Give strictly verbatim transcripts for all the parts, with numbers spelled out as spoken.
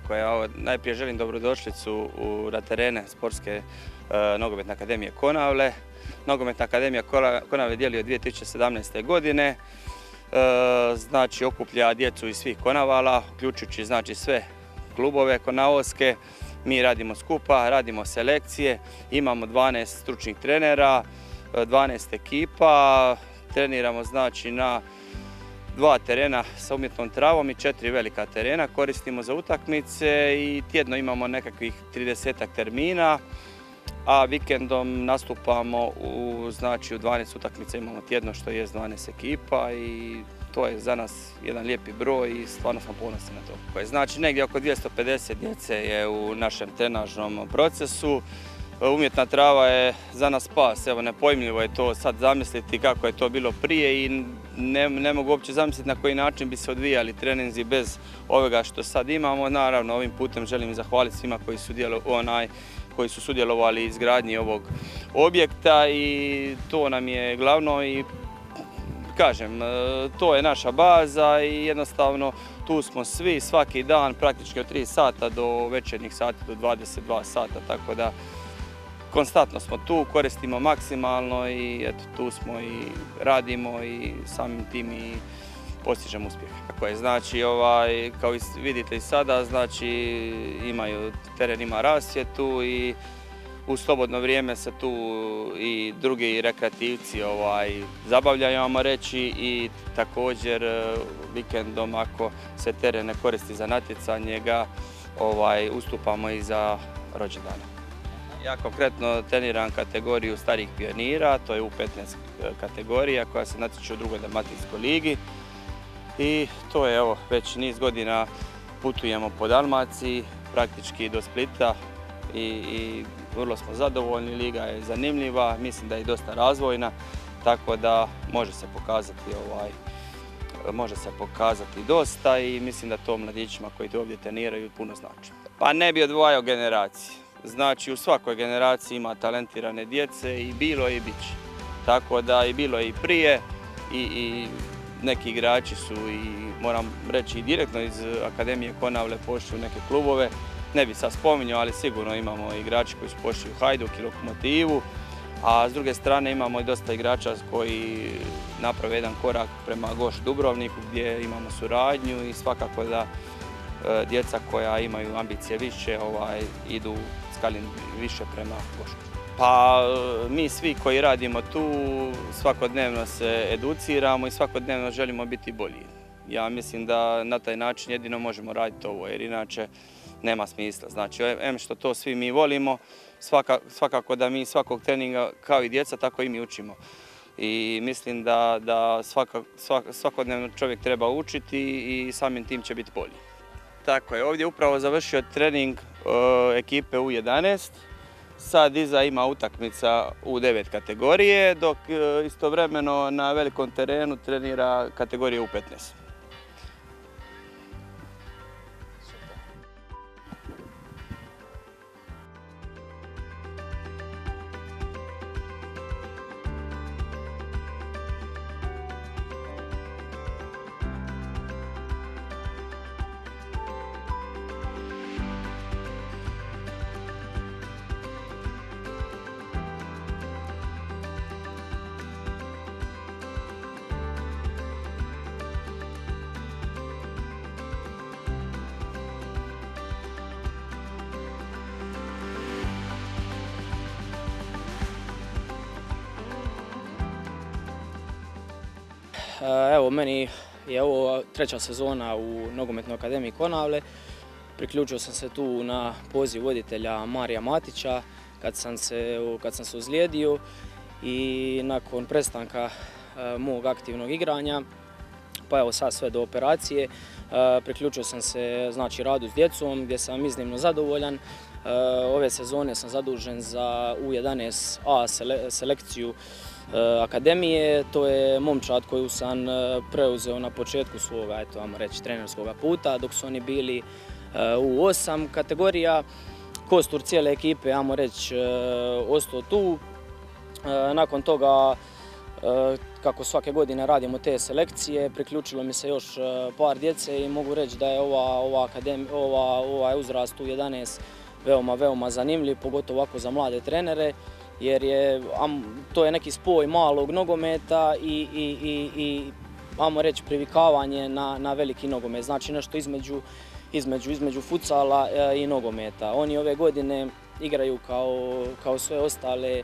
Tako je, ovo, najprije želim dobrodošlicu u, na terene Sportske e, nogometne akademije Konavle. Nogometna akademija Konavle djeluje od dvije tisuće sedamnaeste. godine, e, znači okuplja djecu iz svih Konavala, uključujući znači sve klubove konavovske. Mi radimo skupa, radimo selekcije, imamo dvanaest stručnih trenera, dvanaest ekipa, treniramo znači na dva terena sa umjetnom travom i četiri velika terena, koristimo za utakmice i tjedno imamo nekakvih tridesetak termina, a vikendom nastupamo u, znači, u dvanaest utakmica imamo tjedno, što je dvanaest ekipa i to je za nas jedan lijepi broj i stvarno smo ponosni na to. Znači negdje oko dvjesto pedeset djece je u našem trenažnom procesu. Umjetna trava je za nas spas, evo nepojmljivo je to sad zamisliti kako je to bilo prije i ne, ne mogu uopće zamisliti na koji način bi se odvijali treninzi bez ovoga što sad imamo. Naravno, ovim putem želim zahvaliti svima koji su, djelo, onaj, koji su sudjelovali u izgradnji ovog objekta i to nam je glavno i kažem, to je naša baza i jednostavno tu smo svi svaki dan praktički od tri sata do večernjih sati do dvadeset dva sata, tako da konstantno smo tu, koristimo maksimalno i eto, tu smo i radimo i samim tim i postižemo uspjeh. Tako je, znači, ovaj, kao vidite i sada, znači, imaju, teren ima rasvjetu i u slobodno vrijeme se tu i drugi rekreativci ovaj, zabavljaju, ajmo reći, i također vikendom ako se teren ne koristi za natjecanje ga ovaj, ustupamo i za rođendane. Ja konkretno treniram kategoriju starih pionira, to je U petnaest kategorija koja se natječe u drugoj dalmatinskoj ligi i to je evo već niz godina putujemo po Dalmaciji, praktički do Splita i, i vrlo smo zadovoljni, liga je zanimljiva, mislim da je dosta razvojna, tako da može se pokazati ovaj, može se pokazati dosta i mislim da to mladićima koji ovdje treniraju puno znači. Pa ne bi odvojao generacije. Znači u svakoj generaciji ima talentirane djece i bilo je i bit će. Tako da i bilo je i prije i, i neki igrači su i moram reći i direktno iz Akademije Konavle pošli u neke klubove. Ne bi sad spominjao, ali sigurno imamo igrači koji su pošli u Hajduk i Lokomotivu, a s druge strane imamo i dosta igrača koji naprave jedan korak prema Goš Dubrovniku gdje imamo suradnju i svakako da e, djeca koja imaju ambicije više ovaj, idu skalin više prema Gošku. Pa mi svi koji radimo tu svakodnevno se educiramo i svakodnevno želimo biti bolji. Ja mislim da na taj način jedino možemo raditi ovo jer inače nema smisla. Znači, em što to svi mi volimo, svaka, svakako da mi svakog treninga kao i djeca tako i mi učimo. I mislim da, da svaka, svak, svakodnevno čovjek treba učiti i samim tim će biti bolji. Tako je, ovdje je upravo završio trening e, ekipe U jedanaest. Sad iza ima utakmica U devet kategorije, dok e, istovremeno na velikom terenu trenira kategorija U petnaest. Evo, meni je ovo treća sezona u Nogometnoj akademiji Konavle. Priključio sam se tu na poziv voditelja Marija Matića kad sam se, kad sam se ozlijedio i nakon prestanka mog aktivnog igranja, pa evo sad sve do operacije, priključio sam se znači, radu s djecom gdje sam iznimno zadovoljan. Ove sezone sam zadužen za U jedanaest A selekciju akademije. To je momčad koju sam preuzeo na početku svoga, eto, ajmo reći, trenerskog puta, dok su oni bili U osam kategorija. Kostur cijele ekipe, ajmo reći, ostao tu. Nakon toga kako svake godine radimo te selekcije, priključilo mi se još par djece i mogu reći da je ova, ova akademi, ova, ovaj uzrast u jedanaest veoma, veoma zanimljiv, pogotovo ovako za mlade trenere, jer je, to je neki spoj malog nogometa i, i, i, i ajmo reći, privikavanje na, na veliki nogomet, znači nešto između, između, između futsala i nogometa. Oni ove godine igraju kao, kao sve ostale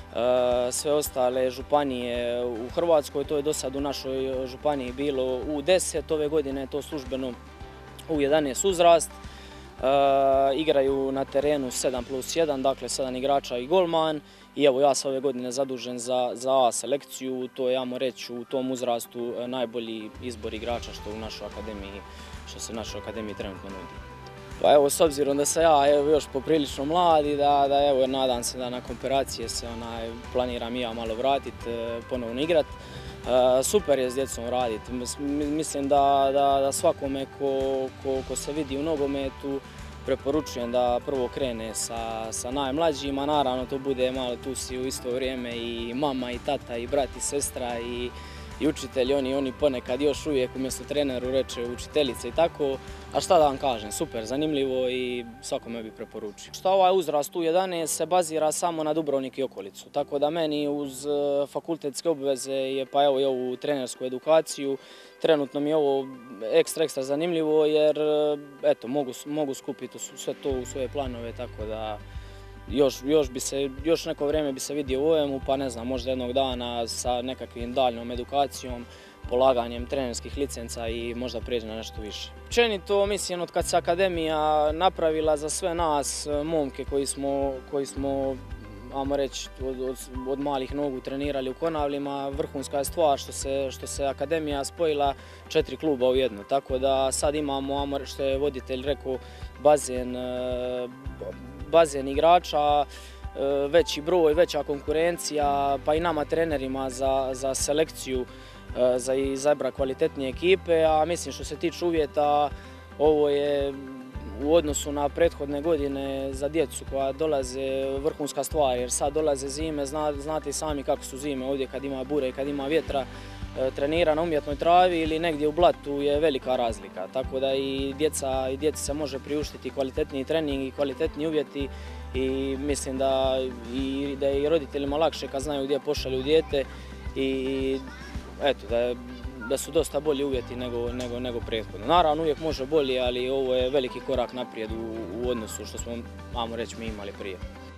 sve ostale županije u Hrvatskoj, to je do sad u našoj županiji bilo u deset, ove godine je to službeno u jedanaest uzrast. E, igraju na terenu sedam plus jedan, dakle sedam igrača i golman i evo ja sam ove godine zadužen za, za A selekciju, to je, ajmo reći, u tom uzrastu najbolji izbor igrača što u našoj akademiji, što se u našoj akademiji trenutno nudi. Pa evo, s obzirom da sam ja evo, još poprilično mladi, da, da evo, nadam se da nakon operacije se onaj, planiram i ja malo vratiti, ponovno igrati. E, super je s djecom raditi. Mislim da, da, da svakome ko, ko, ko se vidi u nogometu preporučujem da prvo krene sa, sa najmlađima. Naravno to bude malo, tu si u isto vrijeme i mama i tata i brat i sestra i i učitelji, oni, oni ponekad još uvijek umjesto treneru reče učiteljice i tako, a šta da vam kažem, super, zanimljivo i svakome bi preporučio. Šta ovaj uzrast u jedanaest se bazira samo na Dubrovnik i okolicu, tako da meni uz fakultetske obveze je pa evo i ovu trenersku edukaciju, trenutno mi je ovo ekstra, ekstra zanimljivo jer eto, mogu, mogu skupiti sve to u svoje planove, tako da Još, još, bi se, još neko vrijeme bi se vidio u ovemu, pa ne znam, možda jednog dana sa nekakvim daljnom edukacijom, polaganjem trenerskih licenca i možda prijeđe na nešto više. Općenito mislim od kad se akademija napravila za sve nas, momke koji smo, koji smo ajmo reći, od, od, od malih nogu trenirali u Konavlima, vrhunska je stvar što se, što se akademija spojila četiri kluba u jedno, tako da sad imamo, ajmo reći, što je voditelj rekao, bazen, bazen igrača, veći broj, veća konkurencija, pa i nama trenerima za, za selekciju, za izabra kvalitetnije ekipe, a mislim što se tiče uvjeta, ovo je u odnosu na prethodne godine za djecu koja dolaze vrhunska stvar, jer sad dolaze zime, zna, znate sami kako su zime ovdje kad ima bure i kad ima vjetra, trenira na umjetnoj travi ili negdje u blatu je velika razlika, tako da i djeca i djeci se može priuštiti kvalitetniji trening i kvalitetni uvjeti i mislim da i da je i roditeljima lakše kad znaju gdje pošalju dijete i eto da je, da su dosta bolji uvjeti nego, nego, nego prethodno. Naravno uvijek može bolje, ali ovo je veliki korak naprijed u, u odnosu što smo, ajmo reći, mi imali prije.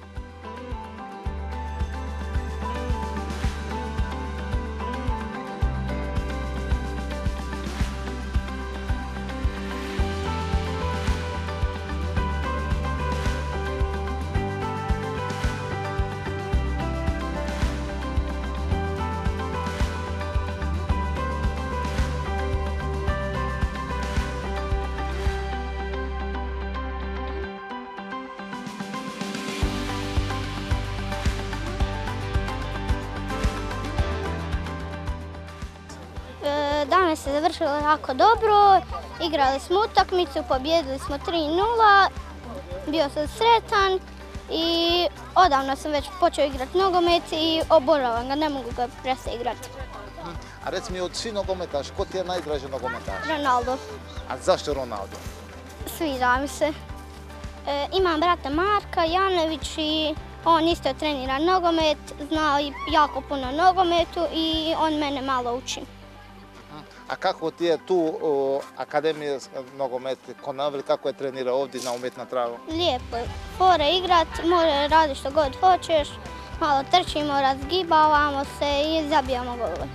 Danas se završilo jako dobro, igrali smo utakmicu, pobijedili smo tri nula, bio sam sretan i odavno sam već počeo igrati nogomet i obožavam ga, ne mogu ga prestati igrati. A reci mi, od svih nogometaš, ko ti je najdraži nogometaš? Ronaldo. A zašto Ronaldo? Sviđa mi se. E, imam brata Marka Janović i on isto trenira nogomet, zna jako puno nogometu i on mene malo uči. A kako ti je tu o, Akademija nogomet Konavle, kako je trenira ovdje na umjetna trava? Lijepo je. Fore igrat, može raditi što god hoćeš, malo trčimo, razgibavamo se i zabijamo golove.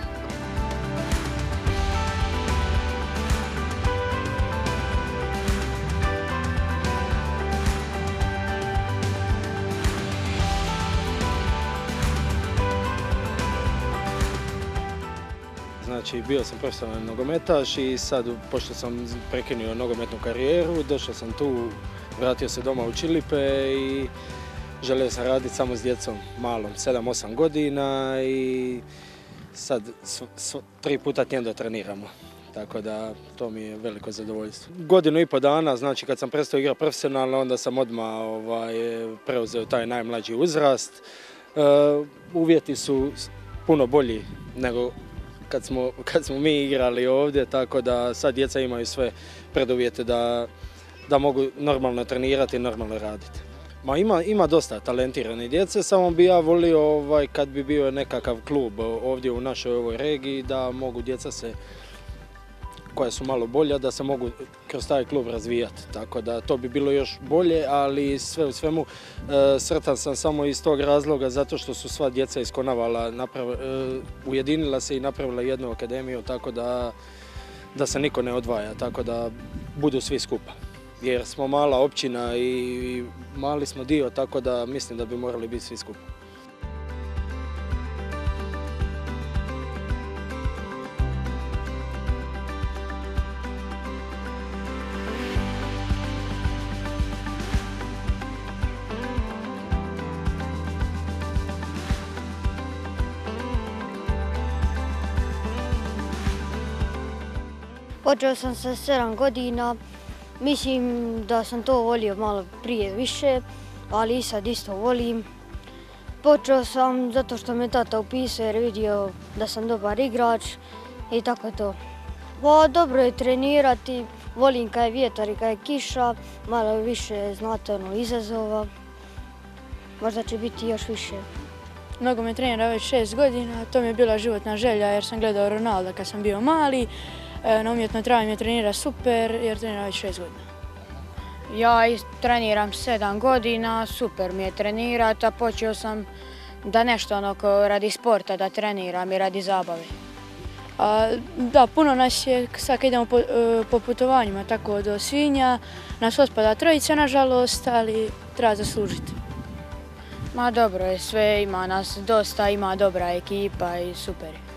Znači, bio sam profesionalni nogometaš i sad, pošto sam prekinuo nogometnu karijeru, došao sam tu, vratio se doma u Čilipe i želio sam raditi samo s djecom malom, sedam osam godina i sad s, s, tri puta tjedno treniramo. Tako da to mi je veliko zadovoljstvo. Godinu i po dana, znači kad sam prestao igrati profesionalno, onda sam odmah ovaj, preuzeo taj najmlađi uzrast. E, uvjeti su puno bolji nego kad smo, kad smo mi igrali ovdje, tako da sad djeca imaju sve preduvjete da, da mogu normalno trenirati i normalno raditi. Ma ima, ima dosta talentirane djece, samo bi ja volio ovaj, kad bi bio nekakav klub ovdje u našoj ovoj regiji da mogu djeca se, koja su malo bolja, da se mogu kroz taj klub razvijati. Tako da to bi bilo još bolje, ali sve u svemu e, sretan sam samo iz tog razloga zato što su sva djeca iz Konavala naprav, e, ujedinila se i napravila jednu akademiju, tako da, da se niko ne odvaja, tako da budu svi skupa. Jer smo mala općina i mali smo dio, tako da mislim da bi morali biti svi skupa. Počeo sam sa sedam godina, mislim da sam to volio malo prije više, ali i sad isto volim. Počeo sam zato što me tata upisao jer vidio da sam dobar igrač i tako to. Pa dobro je trenirati, volim kad je vjetar i kad je kiša, malo više znate ono izazova, možda će biti još više. Nogomet trenira već šest godina, to mi je bila životna želja jer sam gledao Ronalda kad sam bio mali. Na umjetnoj travi mi trenira super jer trenira već šest godina. Ja treniram sedam godina, super mi je trenirati, a počeo sam da nešto onako radi sporta da treniram i radi zabave. A, da, puno nas je, sad kad idemo po, po putovanjima tako do Sinja, nas otpada trojica nažalost, ali treba zaslužiti. Ma dobro je, sve ima nas dosta, ima dobra ekipa i super je.